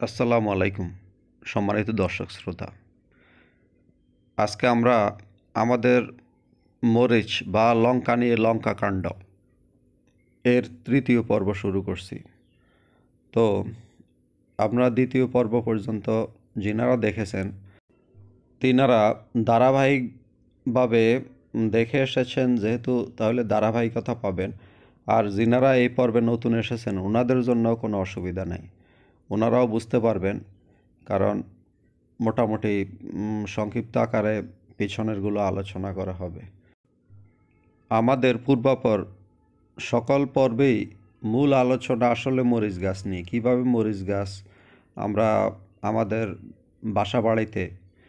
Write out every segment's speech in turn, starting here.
আসসালামু আলাইকুম সম্মানিত দর্শক শ্রোতা। আজকে আমরা আমাদের মরিচ বা লঙ্কা নিয়ে লঙ্কা কাণ্ড এর তৃতীয় পর্ব শুরু করছি। তো আপনারা দ্বিতীয় পর্ব পর্যন্ত যিনারা দেখেছেন তিনারা ধারাবাহিকভাবে দেখে এসেছেন, যেহেতু তাহলে ধারাবাহিকতা পাবেন। আর যিনারা এই পর্বে নতুন এসেছেন ওনাদের জন্য কোনো অসুবিধা নেই, ওনারাও বুঝতে পারবেন, কারণ মোটামুটি সংক্ষিপ্ত আকারে পিছনেরগুলো আলোচনা করা হবে। আমাদের পূর্বাপর সকল পর্বেই মূল আলোচনা আসলে মরিচ গাছ নিয়ে, কীভাবে মরিচ গাছ আমরা আমাদের বাসা বাড়িতে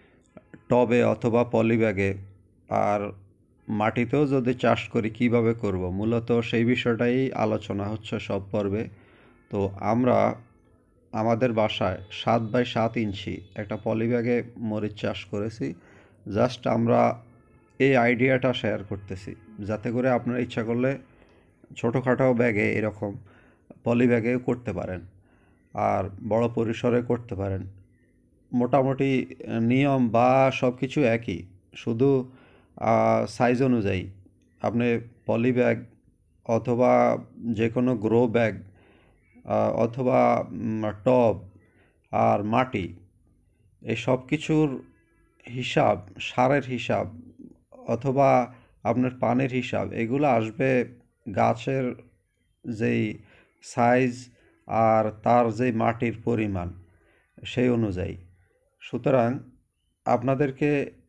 টবে অথবা পলিব্যাগে আর মাটিতেও যদি চাষ করি কিভাবে করব, মূলত সেই বিষয়টাই আলোচনা হচ্ছে সব পর্বে। তো আমরা আমাদের বাসায় 7x7 ইঞ্চি একটা পলিব্যাগে মরিচ চাষ করেছি। জাস্ট আমরা এই আইডিয়াটা শেয়ার করতেছি, যাতে করে আপনারা ইচ্ছা করলে ছোটোখাটো ব্যাগে এরকম পলিব্যাগেও করতে পারেন আর বড় পরিসরে করতে পারেন। মোটামুটি নিয়ম বা সব কিছু একই, শুধু সাইজ অনুযায়ী আপনি পলিব্যাগ অথবা যে কোনো গ্রো ব্যাগ অথবা টব আর মাটি, এই সব কিছুর হিসাব, সারের হিসাব অথবা আপনার পানির হিসাব, এগুলো আসবে গাছের যেই সাইজ আর তার যেই মাটির পরিমাণ সেই অনুযায়ী। সুতরাং আপনাদেরকে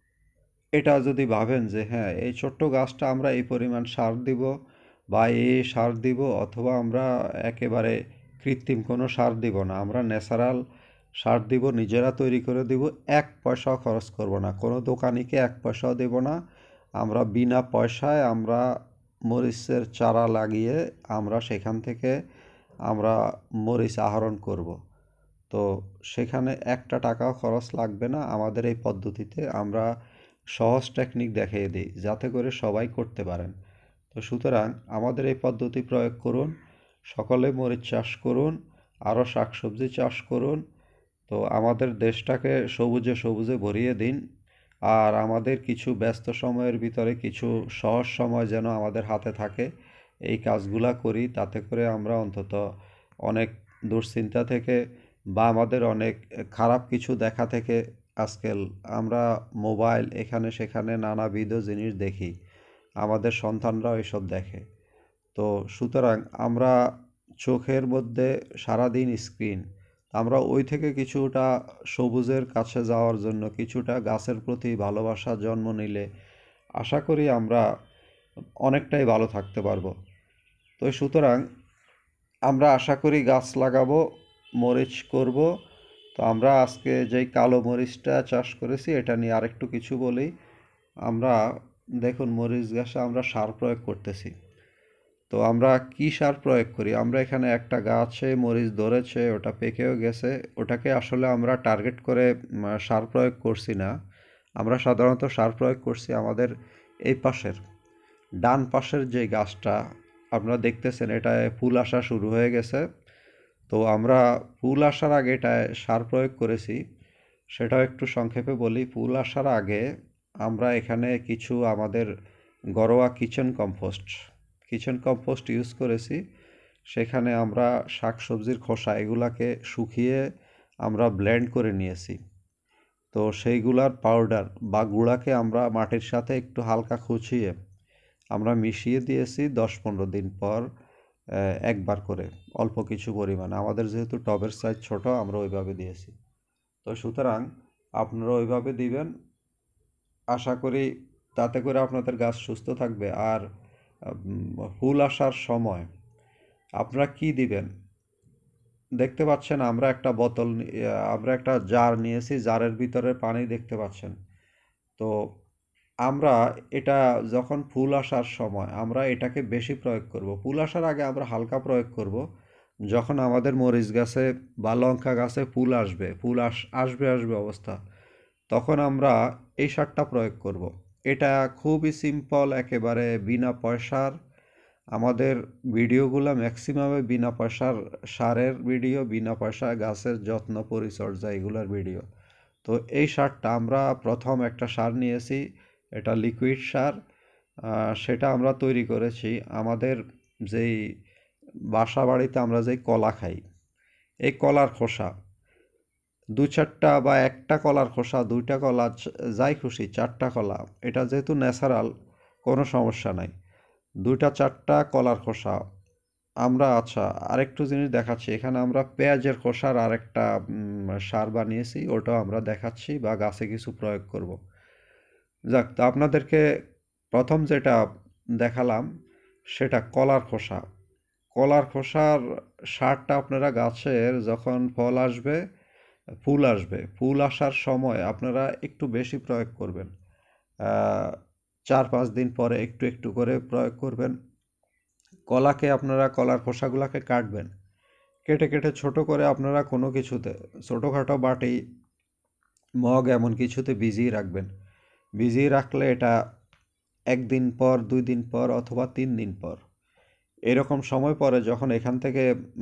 এটা যদি ভাবেন যে হ্যাঁ এই ছোট্ট গাছটা আমরা এই পরিমাণ সার দিব বা এই সার দিব, অথবা আমরা একেবারে কৃত্রিম কোনো সার দিব না, আমরা ন্যাচারাল সার দিব, নিজেরা তৈরি করে দিব, 1 পয়সাও খরচ করব না, কোনো দোকানিকে 1 পয়সাও দেব না, আমরা বিনা পয়সায় আমরা মরিচের চারা লাগিয়ে আমরা সেখান থেকে আমরা মরিচ আহরণ করব। তো সেখানে একটা টাকাও খরচ লাগবে না। আমাদের এই পদ্ধতিতে আমরা সহজ টেকনিক দেখিয়ে দিই, যাতে করে সবাই করতে পারেন। তো সুতরাং আমাদের এই পদ্ধতি প্রয়োগ করুন, সকলে মরিচ চাষ করুন, আরও শাকসবজি চাষ করুন। তো আমাদের দেশটাকে সবুজে সবুজে ভরিয়ে দিন। আর আমাদের কিছু ব্যস্ত সময়ের ভিতরে কিছু সহজ সময় যেন আমাদের হাতে থাকে, এই কাজগুলা করি, তাতে করে আমরা অন্তত অনেক দুশ্চিন্তা থেকে বা আমাদের অনেক খারাপ কিছু দেখা থেকে আজকাল আমরা মোবাইল এখানে সেখানে নানাবিধ জিনিস দেখি, আমাদের সন্তানরাও এসব দেখে। তো সুতরাং আমরা চোখের মধ্যে সারাদিন স্ক্রিন, আমরা ওই থেকে কিছুটা সবুজের কাছে যাওয়ার জন্য, কিছুটা গাছের প্রতি ভালোবাসা জন্ম নিলে আশা করি আমরা অনেকটাই ভালো থাকতে পারবো। তো সুতরাং আমরা আশা করি গাছ লাগাবো, মরিচ করব। তো আমরা আজকে যেই কালো মরিচটা চাষ করেছি এটা নিয়ে আরেকটু কিছু বলি। আমরা দেখুন মরিচ গাছে আমরা সার প্রয়োগ করতেছি। তো আমরা কি সার প্রয়োগ করি? আমরা এখানে একটা গাছে মরিচ ধরেছে, ওটা পেকেও গেছে, ওটাকে আসলে আমরা টার্গেট করে সার প্রয়োগ করছি না। আমরা সাধারণত সার প্রয়োগ করছি আমাদের এই পাশের ডান পাশের যে গাছটা আপনারা দেখতেছেন, এটায় ফুল আসা শুরু হয়ে গেছে। তো আমরা ফুল আসার আগে এটায় সার প্রয়োগ করেছি, সেটাও একটু সংক্ষেপে বলি। ফুল আসার আগে আমরা এখানে কিছু আমাদের ঘরোয়া কিচেন কম্পোস্ট ইউজ করেছি। সেখানে আমরা শাকসবজির খোসা এগুলাকে শুকিয়ে আমরা ব্লেন্ড করে নিয়েছি। তো সেইগুলার পাউডার বা গুঁড়াকে আমরা মাটির সাথে একটু হালকা খুঁচিয়ে আমরা মিশিয়ে দিয়েছি 10-15 দিন পর একবার করে অল্প কিছু পরিমাণ। আমাদের যেহেতু টবের সাইজ ছোট, আমরা ওইভাবে দিয়েছি। তো সুতরাং আপনারা ওইভাবে দিবেন, আশা করি তাতে করে আপনাদের গাছ সুস্থ থাকবে। আর ফুল আসার সময় আপনারা কি দিবেন দেখতে পাচ্ছেন, আমরা একটা আমরা একটা জার নিয়েছি, জারের ভিতরে পানি দেখতে পাচ্ছেন। তো আমরা এটা যখন ফুল আসার সময় আমরা এটাকে বেশি প্রয়োগ করব, ফুল আসার আগে আমরা হালকা প্রয়োগ করব। যখন আমাদের মরিচ গাছে বা লঙ্কা গাছে ফুল আসবে, আসবে অবস্থা, তখন আমরা এই সারটা প্রয়োগ করব। এটা খুবই সিম্পল, একেবারে বিনা পয়সার আমাদের ভিডিওগুলো ম্যাক্সিমামে বিনা পয়সার সারের ভিডিও, বিনা পয়সায় গাছের যত্ন পরিচর্যা এগুলোর ভিডিও। তো এই সারটা আমরা প্রথম একটা সার নিয়েছি, এটা লিকুইড সার। সেটা আমরা তৈরি করেছি আমাদের যেই বাসা বাড়িতে আমরা যেই কলা খাই, এই কলার খোসা, দু চারটা বা একটা কলার খোসা, দুইটা কলা, যাই খুশি, চারটা কলা, এটা যেহেতু ন্যাচারাল কোনো সমস্যা নাই। দুইটা চারটা কলার খোসা আমরা, আচ্ছা আরেকটু জিনিস দেখাচ্ছি, এখানে আমরা পেঁয়াজের খোসার আরেকটা সার বানিয়েছি, ওটাও আমরা দেখাচ্ছি বা গাছে কিছু প্রয়োগ করব। যাক, তো আপনাদেরকে প্রথম যেটা দেখালাম সেটা কলার খোসা। কলার খোসার সারটা আপনারা গাছের যখন ফল আসবে, ফুল আসবে, ফুল আসার সময় আপনারা একটু বেশি প্রয়োগ করবেন। 4-5 দিন পরে একটু একটু করে প্রয়োগ করবেন। কলাকে আপনারা কলার খোসাগুলোকে কাটবেন, কেটে কেটে ছোট করে আপনারা কোনো কিছুতে, ছোটোখাটো বাটি, মগ, এমন কিছুতে ভিজিয়ে রাখবেন। ভিজিয়ে রাখলে এটা 1 দিন পর, 2 দিন পর অথবা 3 দিন পর এরকম সময় পরে যখন এখান থেকে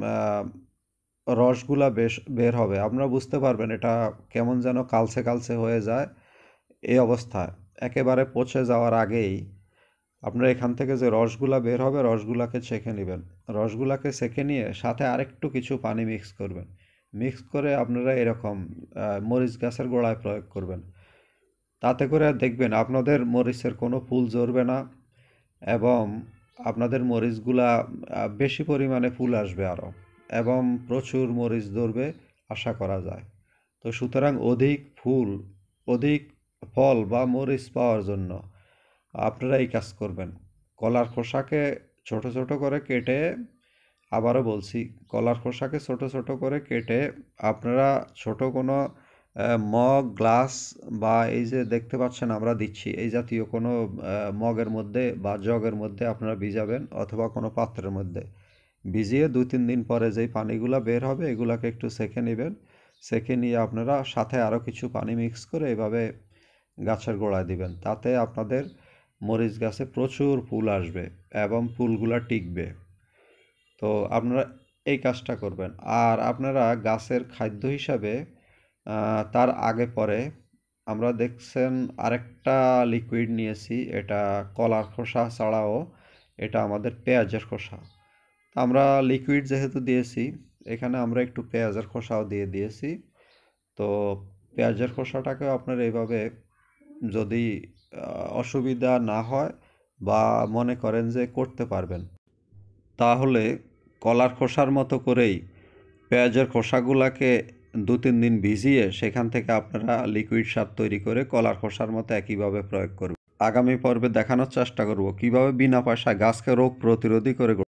রসগুলা বের হবে, আপনারা বুঝতে পারবেন এটা কেমন যেন কালচে কালচে হয়ে যায়। এই অবস্থায় একেবারে পচে যাওয়ার আগেই আপনারা এখান থেকে যে রসগুলা বের হবে, রসগুলাকে ছেঁকে নেবেন। রসগুলাকে ছেঁকে নিয়ে সাথে আরেকটু কিছু পানি মিক্স করবেন। মিক্স করে আপনারা এরকম মরিচ গাছের গোড়ায় প্রয়োগ করবেন। তাতে করে দেখবেন আপনাদের মরিচের কোনো ফুল ঝরবে না, এবং আপনাদের মরিচগুলা বেশি পরিমাণে ফুল আসবে আরও, এবং প্রচুর মরিচ ধরবে আশা করা যায়। তো সুতরাং অধিক ফুল, অধিক ফল বা মরিচ পাওয়ার জন্য আপনারা এই কাজ করবেন। কলার খোসাকে ছোট ছোট করে কেটে, আবারও বলছি, কলার খোসাকে ছোট ছোট করে কেটে আপনারা ছোট কোনো মগ, গ্লাস বা এই যে দেখতে পাচ্ছেন আমরা দিচ্ছি, এই জাতীয় কোনো মগের মধ্যে বা জগের মধ্যে আপনারা ভিজাবেন, অথবা কোনো পাত্রের মধ্যে ভিজিয়ে 2-3 দিন পরে যেই পানিগুলো বের হবে এগুলাকে একটু সেঁকে নেবেন। সেঁকে নিয়ে আপনারা সাথে আরও কিছু পানি মিক্স করে এভাবে গাছের গোড়ায় দিবেন। তাতে আপনাদের মরিচ গাছে প্রচুর ফুল আসবে এবং ফুলগুলা টিকবে। তো আপনারা এই কাজটা করবেন। আর আপনারা গাছের খাদ্য হিসাবে তার আগে পরে আমরা দেখছেন আরেকটা লিকুইড নিয়েছি, এটা কলার খোসা ছাড়াও এটা আমাদের পেঁয়াজের খোসা। আমরা লিকুইড যেহেতু দিয়েছি, এখানে আমরা একটু পেঁয়াজের খোসাও দিয়ে দিয়েছি। তো পেঁয়াজের খোসাটাকেও আপনারা এইভাবে, যদি অসুবিধা না হয় বা মনে করেন যে করতে পারবেন, তাহলে কলার খোসার মতো করেই পেঁয়াজের খোসাগুলাকে 2-3 দিন ভিজিয়ে সেখান থেকে আপনারা লিকুইড সার তৈরি করে কলার খোসার মতো একইভাবে প্রয়োগ করবেন। আগামী পর্বে দেখানোর চেষ্টা করব কিভাবে বিনা পয়সায় গাছকে রোগ প্রতিরোধী করে